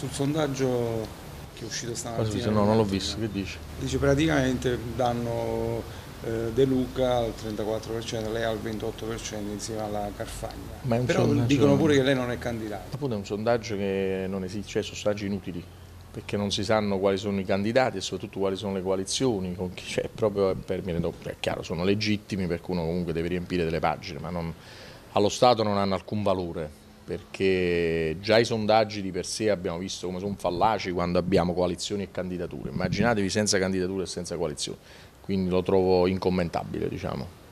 Sul sondaggio che è uscito stamattina, No, non l'ho visto, che dici? dice praticamente danno De Luca al 34%, lei al 28% insieme alla Carfagna. Ma è un Però dicono pure sondaggio, che lei non è candidata. appunto è un sondaggio che non esiste, cioè sono sondaggi inutili, perché non si sanno quali sono i candidati e soprattutto quali sono le coalizioni, con chi c'è, proprio per me, è chiaro, sono legittimi perché uno comunque deve riempire delle pagine, ma allo Stato non hanno alcun valore, perché già i sondaggi di per sé abbiamo visto come sono fallaci quando abbiamo coalizioni e candidature, immaginatevi senza candidature e senza coalizioni, quindi lo trovo incommentabile, diciamo.